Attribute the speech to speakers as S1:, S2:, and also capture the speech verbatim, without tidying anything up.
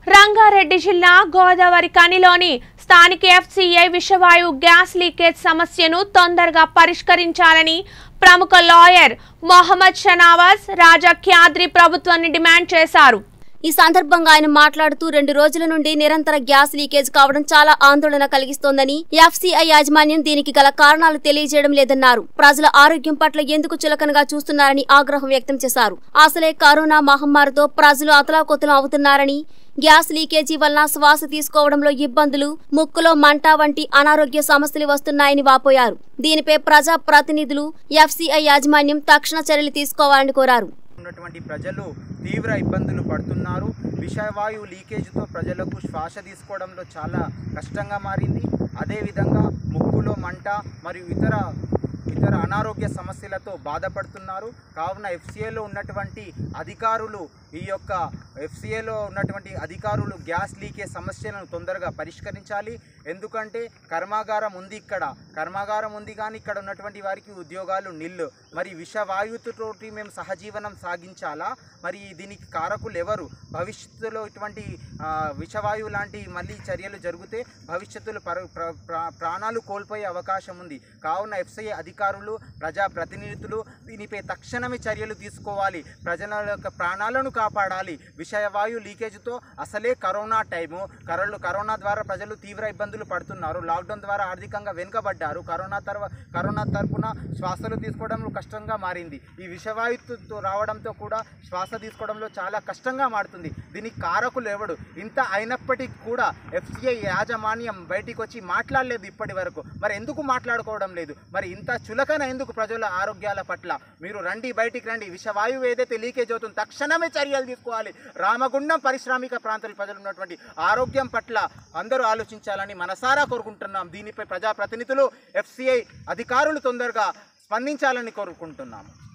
S1: రంగారెడ్డి జిల్లా గోదావరి కనిలోని స్థానిక FCI విషవాయు gas leakage సమస్యను తొందరగా పరిష్కరించాలని ప్రముఖ లాయర్ మొహమ్మద్ షనావాజ్ రాజా క్యాద్రి ప్రభుత్వాన్ని డిమాండ్ చేశారు.
S2: ఈ సందర్భంగా ఆయన మాట్లాడుతూ రెండు రోజుల నుండి నిరంతర గ్యాస్ లీకేజ్ కావడం చాలా ఆందోళన కలిగిస్తోందని, ఎఫ్సీఐ యాజమాన్యం దీనికి గల కారణాలు తెలియజేయడం లేదన్నారు. ప్రజల ఆరోగ్యం పట్ల ఎందుకు చులకనగా చూస్తున్నారని ఆగ్రహం వ్యక్తం చేశారు. అసలే కరోనా మహమ్మారితో ప్రజలు అతలాకుతలం అవుతున్నారని, గ్యాస్ లీకేజీ వల్ల శ్వాస తీసుకోవడంలో ఇబ్బందులు, ముక్కులో మంట వంటి అనారోగ్య సమస్యలు వస్తున్నాయని వాపోయారు. దీనిపై ప్రజా ప్రతినిధులు, ఎఫ్సీఐ యాజమాన్యం తక్షణ చర్యలు తీసుకోవాలని కోరారు.
S3: ఉన్నటువంటి ప్రజలు తీవ్ర ఇబ్బందులు పడుతున్నారు. విషవాయు లీకేజ్తో ప్రజలకు శ్వాస తీసుకోవడంలో చాలా కష్టంగా మారింది. అదేవిధంగా ముక్కులో మంట మరియు ఇతర ఇతర అనారోగ్య సమస్యలతో బాధపడుతున్నారు. కావున ఎఫ్సీఐలో ఉన్నటువంటి అధికారులు ఈ యొక్క ఎఫ్సీఐలో ఉన్నటువంటి అధికారులు గ్యాస్ లీకేజ్ సమస్యలను తొందరగా పరిష్కరించాలి. ఎందుకంటే కర్మాగారం ఉంది, ఇక్కడ కర్మాగారం ఉంది కానీ ఇక్కడ ఉన్నటువంటి వారికి ఉద్యోగాలు నిల్లు. మరి విషవాయువుతోటి మేము సహజీవనం సాగించాలా? మరి దీనికి కారకులు ఎవరు? భవిష్యత్తులో ఇటువంటి విషవాయువు లాంటి మళ్ళీ చర్యలు జరిగితే భవిష్యత్తులో ప్రాణాలు కోల్పోయే అవకాశం ఉంది. కావున ఎఫ్సీఐ అధికారులు, ప్రజాప్రతినిధులు దీనిపై తక్షణమే చర్యలు తీసుకోవాలి. ప్రజల యొక్క ప్రాణాలను కాపాడాలి. విషవాయు లీకేజ్తో అసలే కరోనా టైము, కరోనా కరోనా ద్వారా ప్రజలు తీవ్ర ఇబ్బందులు పడుతున్నారు. లాక్డౌన్ ద్వారా ఆర్థికంగా వెనుకబడ్డారు. కరోనా తర్వాత కరోనా తరపున శ్వాసలు తీసుకోవడంలో కష్టంగా మారింది. ఈ విషవాయుతో రావడంతో కూడా శ్వాస తీసుకోవడంలో చాలా కష్టంగా మారుతుంది. దీనికి కారకులు ఎవడు? ఇంత అయినప్పటికీ కూడా ఎఫ్సీఐ యాజమాన్యం బయటికి వచ్చి మాట్లాడలేదు ఇప్పటి వరకు. మరి ఎందుకు మాట్లాడుకోవడం లేదు? మరి ఇంత చులకన ఎందుకు ప్రజల ఆరోగ్యాల పట్ల? మీరు రండి, బయటికి రండి. విషవాయువు ఏదైతే లీకేజ్ అవుతుందో తక్షణమే చర్యలు తీసుకోవాలి. రామగుండం పారిశ్రామిక ప్రాంతాల ప్రజలు ఉన్నటువంటి ఆరోగ్యం పట్ల అందరూ ఆలోచించాలని మనసారా కోరుకుంటున్నాం. దీనిపై ప్రజాప్రతినిధులు, ఎఫ్సీఐ అధికారులు తొందరగా స్పందించాలని కోరుకుంటున్నాము.